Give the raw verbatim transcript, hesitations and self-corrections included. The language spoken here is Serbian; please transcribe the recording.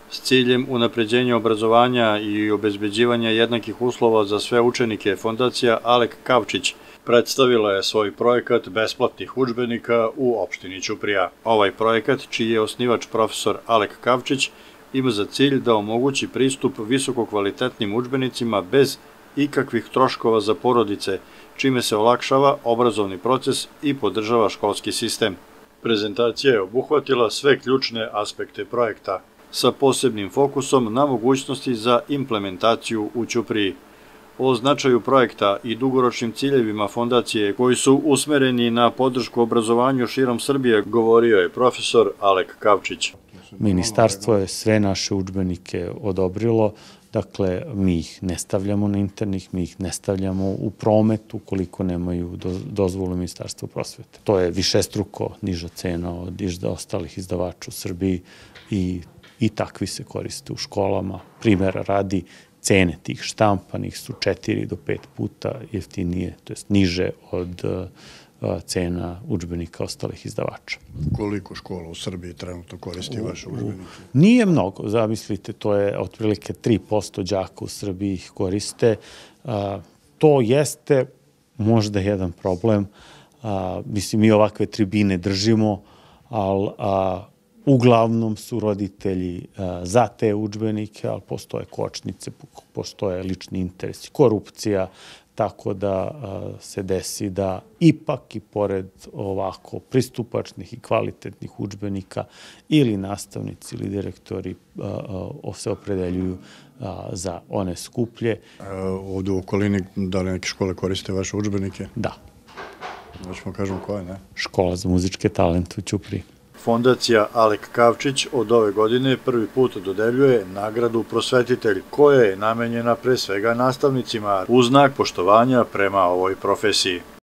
S ciljem unapređenja obrazovanja i obezbeđivanja jednakih uslova za sve učenike, Fondacija Alek Kavčić predstavila je svoj projekat besplatnih udžbenika u opštini Ćuprija. Ovaj projekat, čiji je osnivač profesor Alek Kavčić, ima za cilj da omogući pristup visokokvalitetnim udžbenicima bez ikakvih troškova za porodice, čime se olakšava obrazovni proces i podržava školski sistem. Prezentacija je obuhvatila sve ključne aspekte projekta, sa posebnim fokusom na mogućnosti za implementaciju u Ćupriji. O značaju projekta i dugoročnim ciljevima fondacije koji su usmereni na podršku obrazovanju širom Srbije govorio je profesor Alek Kavčić. Ministarstvo je sve naše udžbenike odobrilo, dakle mi ih ne stavljamo na internet, mi ih ne stavljamo u promet ukoliko nemaju dozvolu Ministarstva prosvete. To je višestruko niža cena od ostalih izdavača u Srbiji i i takvi se koriste u školama. Primera radi, cene tih štampanih su četiri do pet puta jeftinije, to jest niže od cena udžbenika ostalih izdavača. Koliko škola u Srbiji trenutno koristi vaše udžbenike? Nije mnogo, zamislite, to je otprilike tri posto đaka u Srbiji ih koriste. To jeste možda jedan problem. Mislim, mi ovakve tribine držimo, ali uglavnom su roditelji za te udžbenike, ali postoje kočnice, postoje lični interesi, korupcija, tako da se desi da ipak i pored ovako pristupačnih i kvalitetnih udžbenika ili nastavnici ili direktori se opredeljuju za one skuplje. Ovdje u okolini, da li neke škole koriste vaše udžbenike? Da. Hoćemo kažemo koje, ne? Škola za muzičke talente u Ćupriji. Fondacija Alek Kavčić od ove godine prvi put dodeljuje nagradu Prosvetitelj, koja je namenjena pre svega nastavnicima u znak poštovanja prema ovoj profesiji.